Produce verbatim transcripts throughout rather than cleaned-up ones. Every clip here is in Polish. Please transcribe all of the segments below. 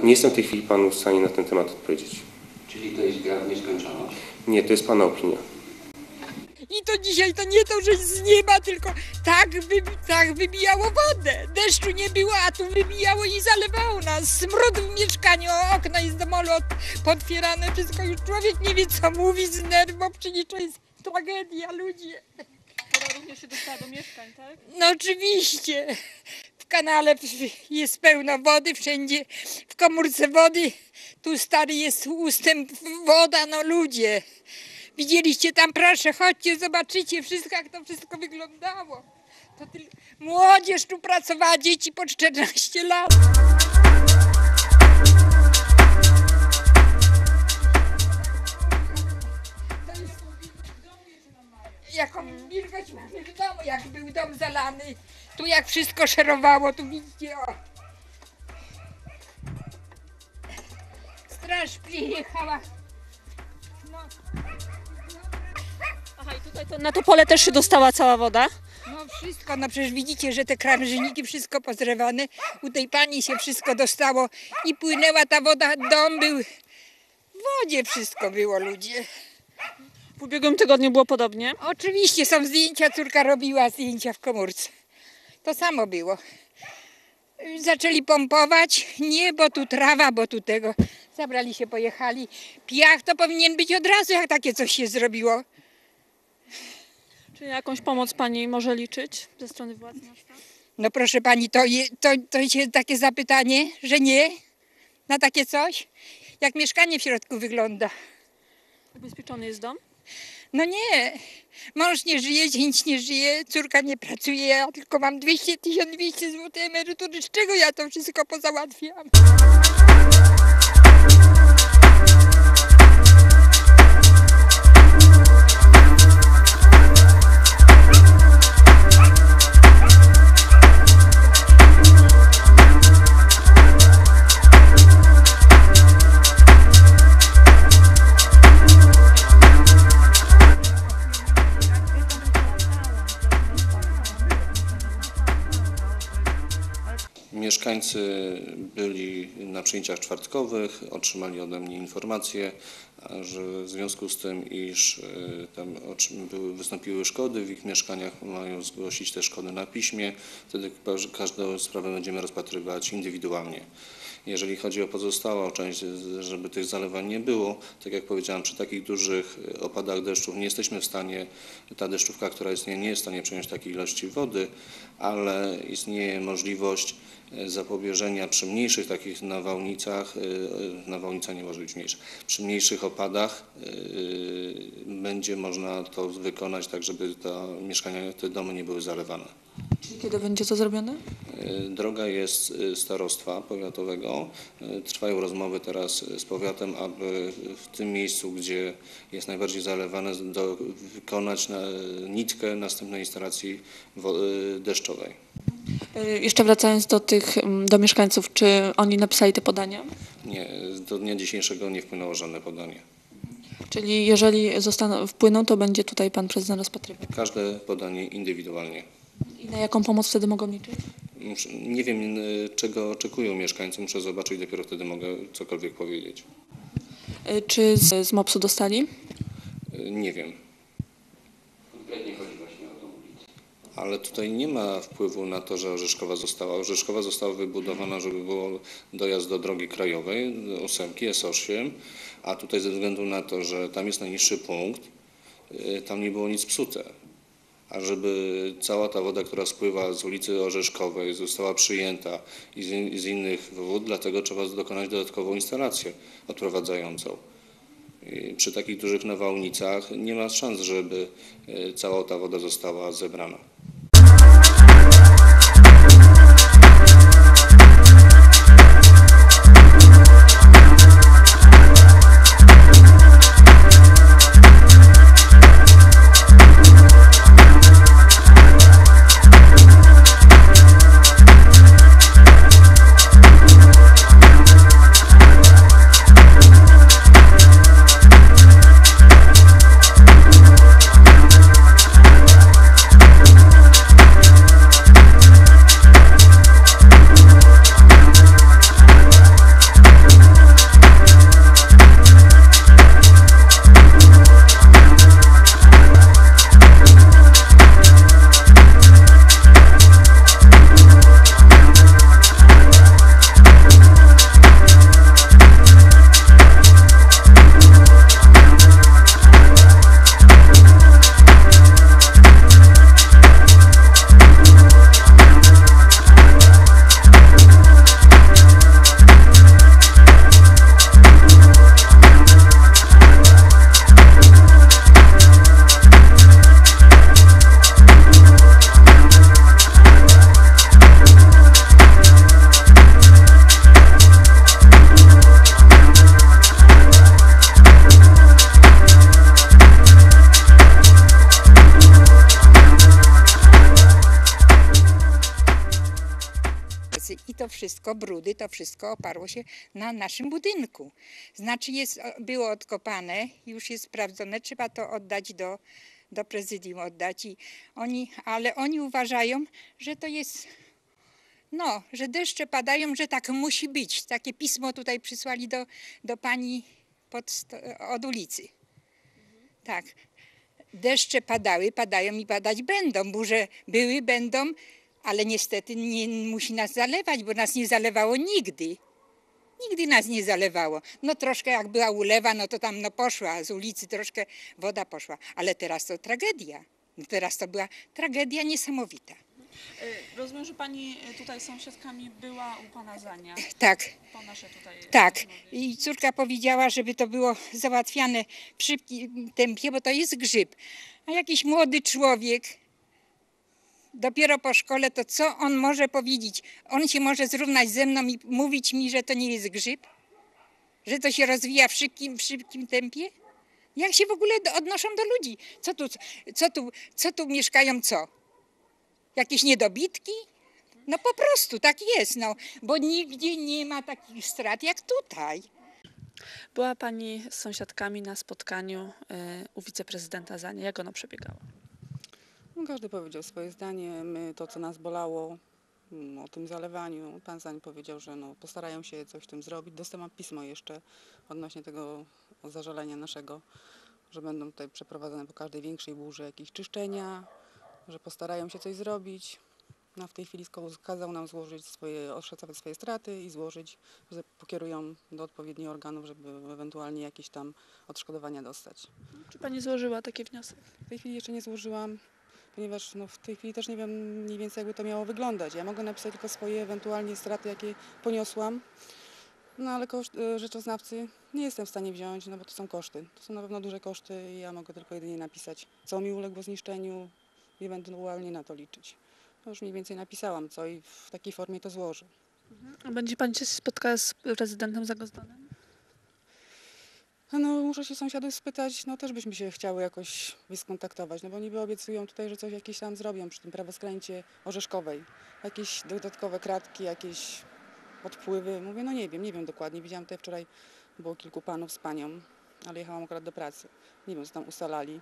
Nie jestem w tej chwili panu w stanie na ten temat odpowiedzieć. Czyli to jest gra w nieskończoność? Nie, to jest pana opinia. I to dzisiaj to nie to, że z nieba, tylko tak, wy, tak wybijało wodę. Deszczu nie było, a tu wybijało i zalewało nas. Smród w mieszkaniu, okno jest do molu potwierane, wszystko. Już człowiek nie wie, co mówi z nerwów, bo przecież to jest tragedia, ludzie. Woda również się dostała do mieszkań, tak? No oczywiście. W kanale jest pełno wody, wszędzie w komórce wody. Tu stary jest ustęp woda, no ludzie. Widzieliście tam, proszę, chodźcie, zobaczycie wszystko, jak to wszystko wyglądało. To tylko młodzież tu pracowała, dzieci po czternaście lat. Jaką wilgoć mamy w domu, jak był dom zalany. Tu jak wszystko szerowało, tu widzicie, o. Straż przyjechała. No. Aha, i tutaj to, na to pole też się dostała cała woda? No wszystko, no przecież widzicie, że te krawężniki wszystko pozrywane. U tej pani się wszystko dostało i płynęła ta woda, dom był w wodzie, wszystko było, ludzie. W ubiegłym tygodniu było podobnie? Oczywiście są zdjęcia, córka robiła zdjęcia w komórce. To samo było. Zaczęli pompować, nie, bo tu trawa, bo tu tego. Zabrali się, pojechali. Piach to powinien być od razu, jak takie coś się zrobiło. Czy jakąś pomoc pani może liczyć ze strony władz miasta? No proszę pani, to, je, to, to jest takie zapytanie, że nie na takie coś? Jak mieszkanie w środku wygląda? Ubezpieczony jest dom? No nie, mąż nie żyje, dzień nie żyje, córka nie pracuje, ja tylko mam dwieście tysięcy dwieście złotych emerytury. Z czego ja to wszystko pozałatwiam? Mieszkańcy byli na przyjęciach czwartkowych, otrzymali ode mnie informację, że w związku z tym, iż tam były, wystąpiły szkody w ich mieszkaniach, mają zgłosić te szkody na piśmie, wtedy każdą sprawę będziemy rozpatrywać indywidualnie. Jeżeli chodzi o pozostałą część, żeby tych zalewań nie było, tak jak powiedziałem, przy takich dużych opadach deszczów nie jesteśmy w stanie, ta deszczówka, która istnieje, nie jest w stanie przyjąć takiej ilości wody, ale istnieje możliwość zapobieżenia przy mniejszych takich nawałnicach, nawałnica nie może być mniejsza, przy mniejszych opadach będzie można to wykonać tak, żeby te mieszkania, te domy nie były zalewane. Czyli kiedy będzie to zrobione? Droga jest starostwa powiatowego. Trwają rozmowy teraz z powiatem, aby w tym miejscu, gdzie jest najbardziej zalewane, do, wykonać na, nitkę następnej instalacji deszczowej. Jeszcze wracając do tych, do mieszkańców, czy oni napisali te podania? Nie, do dnia dzisiejszego nie wpłynęło żadne podanie. Czyli jeżeli zostaną, wpłyną, to będzie tutaj pan prezydent rozpatrywał? Każde podanie indywidualnie. I na jaką pomoc wtedy mogą liczyć? Nie wiem, czego oczekują mieszkańcy, muszę zobaczyć, dopiero wtedy mogę cokolwiek powiedzieć. Czy z, z mopsu dostali? Nie wiem. Konkretnie chodzi właśnie o tą ulicę. Ale tutaj nie ma wpływu na to, że Orzeszkowa została. Orzeszkowa została wybudowana, żeby było dojazd do drogi krajowej, do ósemki, S osiem, a tutaj ze względu na to, że tam jest najniższy punkt, tam nie było nic psute. A żeby cała ta woda, która spływa z ulicy Orzeszkowej, została przyjęta i z, in, z innych wód, dlatego trzeba dokonać dodatkową instalację odprowadzającą. I przy takich dużych nawałnicach nie ma szans, żeby cała ta woda została zebrana. i to wszystko, brudy, to wszystko oparło się na naszym budynku. Znaczy jest, było odkopane, już jest sprawdzone, trzeba to oddać do, do prezydium, oddać. I oni, ale oni uważają, że to jest, no, że deszcze padają, że tak musi być. Takie pismo tutaj przysłali do, do pani pod, od ulicy. Tak. Deszcze padały, padają i padać będą, burze były, będą, ale niestety nie musi nas zalewać, bo nas nie zalewało nigdy. Nigdy nas nie zalewało. No troszkę jak była ulewa, no to tam no poszła, z ulicy troszkę woda poszła, ale teraz to tragedia. No teraz to była tragedia niesamowita. Rozumiem, że pani tutaj sąsiadkami była u pana Zania. Tak. Po nasze tutaj Tak, rozmowy. i córka powiedziała, żeby to było załatwiane w szybkim tempie, bo to jest grzyb. A jakiś młody człowiek, dopiero po szkole, to co on może powiedzieć? On się może zrównać ze mną i mówić mi, że to nie jest grzyb? Że to się rozwija w szybkim, w szybkim tempie? Jak się w ogóle odnoszą do ludzi? Co tu, co tu, co tu mieszkają, co? Jakieś niedobitki? No po prostu tak jest, no, bo nigdzie nie ma takich strat jak tutaj. Była pani z sąsiadkami na spotkaniu y, u wiceprezydenta Zania. Jak ono przebiegało? No, każdy powiedział swoje zdanie. My, to, co nas bolało, mm, o tym zalewaniu. Pan Zań powiedział, że no, postarają się coś w tym zrobić. Dostałam pismo jeszcze odnośnie tego zażalenia naszego, że będą tutaj przeprowadzone po każdej większej burzy jakieś czyszczenia, że postarają się coś zrobić. No, w tej chwili kazał nam złożyć swoje, oszacować swoje straty i złożyć, że pokierują do odpowiednich organów, żeby ewentualnie jakieś tam odszkodowania dostać. Czy pani złożyła taki wniosek? W tej chwili jeszcze nie złożyłam, ponieważ no, w tej chwili też nie wiem mniej więcej, jakby to miało wyglądać. Ja mogę napisać tylko swoje ewentualnie straty, jakie poniosłam, no ale koszt, rzeczoznawcy nie jestem w stanie wziąć, no bo to są koszty. To są na pewno duże koszty i ja mogę tylko jedynie napisać, co mi uległo zniszczeniu i ewentualnie na to liczyć. No już mniej więcej napisałam co i w takiej formie to złożę. A będzie pani się spotkała z prezydentem Zagozdanem? No muszę się sąsiadów spytać, no też byśmy się chciały jakoś skontaktować, no bo niby obiecują tutaj, że coś jakieś tam zrobią przy tym prawoskręcie Orzeszkowej. Jakieś dodatkowe kratki, jakieś odpływy. Mówię, no nie wiem, nie wiem dokładnie. Widziałam tutaj wczoraj, było kilku panów z panią, ale jechałam akurat do pracy. Nie wiem, co tam ustalali.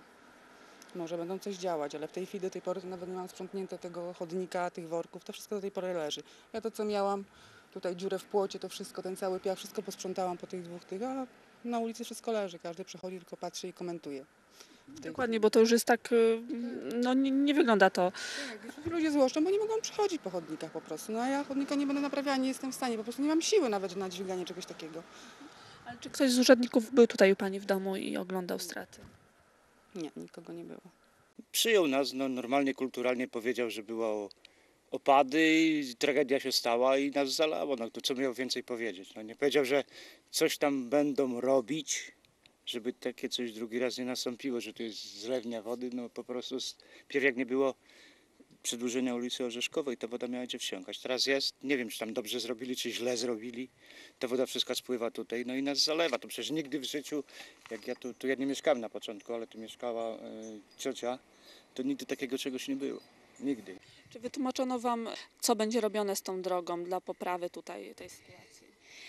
Może będą coś działać, ale w tej chwili do tej pory to nawet nie mam sprzątnięte tego chodnika, tych worków, to wszystko do tej pory leży. Ja to, co miałam, tutaj dziurę w płocie, to wszystko, ten cały piach, wszystko posprzątałam po tych dwóch tych, a na ulicy wszystko leży. Każdy przychodzi, tylko patrzy i komentuje. Dokładnie, bo to już jest tak, y, no nie, nie wygląda to. Tak, ludzie złoszczą, bo nie mogą przechodzić po chodnikach po prostu. No a ja chodnika nie będę naprawiała, nie jestem w stanie, po prostu nie mam siły nawet na dźwiganie czegoś takiego. Ale czy ktoś z urzędników był tutaj u pani w domu i oglądał straty? Nie, nikogo nie było. Przyjął nas, no, normalnie, kulturalnie powiedział, że było opady i tragedia się stała i nas zalało. No to co miał więcej powiedzieć? No, nie powiedział, że coś tam będą robić, żeby takie coś drugi raz nie nastąpiło, że to jest zlewnia wody. No po prostu pierw jak nie było przedłużenia ulicy Orzeszkowej, ta woda miała gdzie wsiąkać. Teraz jest, nie wiem, czy tam dobrze zrobili, czy źle zrobili. Ta woda wszystko spływa tutaj, no i nas zalewa. To przecież nigdy w życiu, jak ja tu, tu ja nie mieszkałem na początku, ale tu mieszkała y, ciocia, to nigdy takiego czegoś nie było. Nigdy. Czy wytłumaczono wam, co będzie robione z tą drogą dla poprawy tutaj tej sytuacji?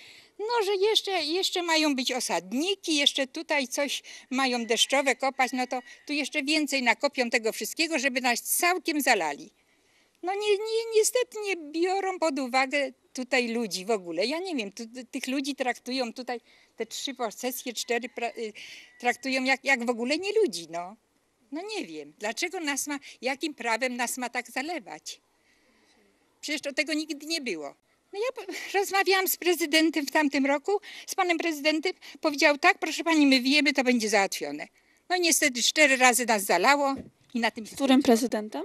No, że jeszcze, jeszcze mają być osadniki, jeszcze tutaj coś mają deszczowe kopać, no to tu jeszcze więcej nakopią tego wszystkiego, żeby nas całkiem zalali. No nie, nie, niestety nie biorą pod uwagę tutaj ludzi w ogóle. Ja nie wiem, tu, tych ludzi traktują tutaj, te trzy posesje, cztery pra, y, traktują jak, jak w ogóle nie ludzi, no. No nie wiem, dlaczego nas ma, jakim prawem nas ma tak zalewać? Przecież to tego nigdy nie było. No ja rozmawiałam z prezydentem w tamtym roku, z panem prezydentem, powiedział tak, proszę pani, my wiemy, to będzie załatwione. No niestety cztery razy nas zalało i na tym... Z którym prezydentem?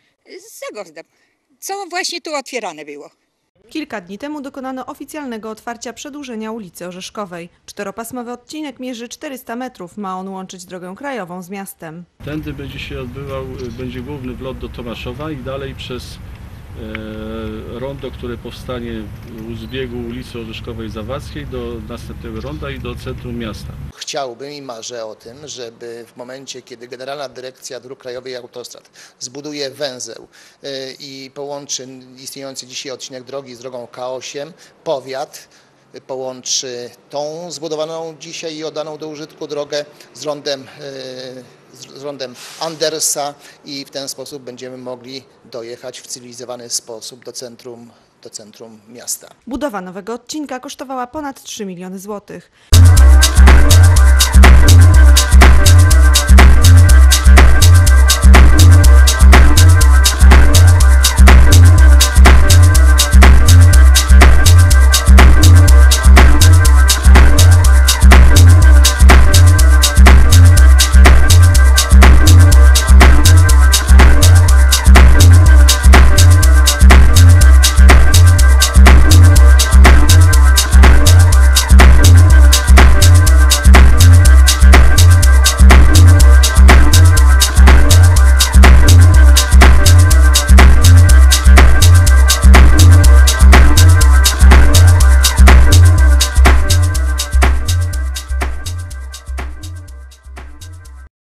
Z Zagozdem, co właśnie tu otwierane było. Kilka dni temu dokonano oficjalnego otwarcia przedłużenia ulicy Orzeszkowej. Czteropasmowy odcinek mierzy czterysta metrów. Ma on łączyć drogę krajową z miastem. Tędy będzie się odbywał, będzie główny wlot do Tomaszowa i dalej przez rondo, które powstanie u zbiegu ulicy Orzeszkowej Zawadzkiej do następnego ronda i do centrum miasta. Chciałbym i marzę o tym, żeby w momencie, kiedy Generalna Dyrekcja Dróg Krajowych i Autostrad zbuduje węzeł i połączy istniejący dzisiaj odcinek drogi z drogą K osiem, powiat połączy tą zbudowaną dzisiaj i oddaną do użytku drogę z rondem, z rondem Andersa i w ten sposób będziemy mogli dojechać w cywilizowany sposób do centrum, do centrum miasta. Budowa nowego odcinka kosztowała ponad trzy miliony złotych.